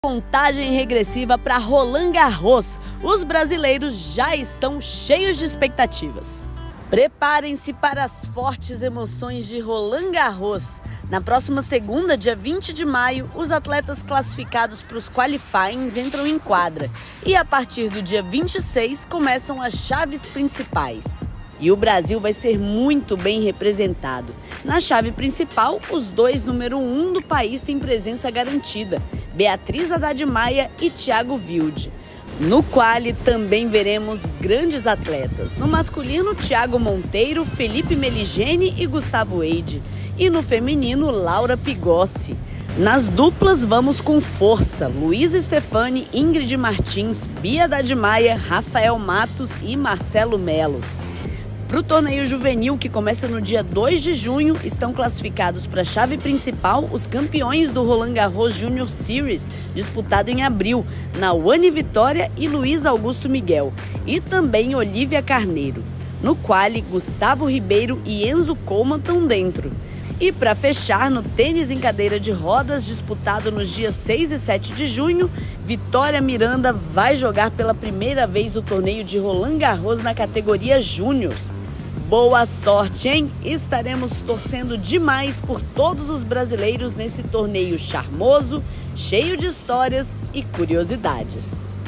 Contagem regressiva para Roland Garros. Os brasileiros já estão cheios de expectativas. Preparem-se para as fortes emoções de Roland Garros. Na próxima segunda, dia 20 de maio, os atletas classificados para os qualifyings entram em quadra. E a partir do dia 26 começam as chaves principais. E o Brasil vai ser muito bem representado. Na chave principal, os dois número 1 do país têm presença garantida, Beatriz Haddad Maia e Thiago Wilde. No quali também veremos grandes atletas. No masculino, Thiago Monteiro, Felipe Meligeni e Gustavo Eide. E no feminino, Laura Pigossi. Nas duplas vamos com força, Luísa Stefani, Ingrid Martins, Bia Haddad Maia, Rafael Matos e Marcelo Melo. Para o torneio juvenil, que começa no dia 2 de junho, estão classificados para a chave principal os campeões do Roland Garros Junior Series, disputado em abril, Nawane Vitória e Luiz Augusto Miguel, e também Olívia Carneiro. No quali, Gustavo Ribeiro e Enzo Coleman estão dentro. E para fechar, no tênis em cadeira de rodas, disputado nos dias 6 e 7 de junho, Vitória Miranda vai jogar pela primeira vez o torneio de Roland Garros na categoria Júniors. Boa sorte, hein? Estaremos torcendo demais por todos os brasileiros nesse torneio charmoso, cheio de histórias e curiosidades.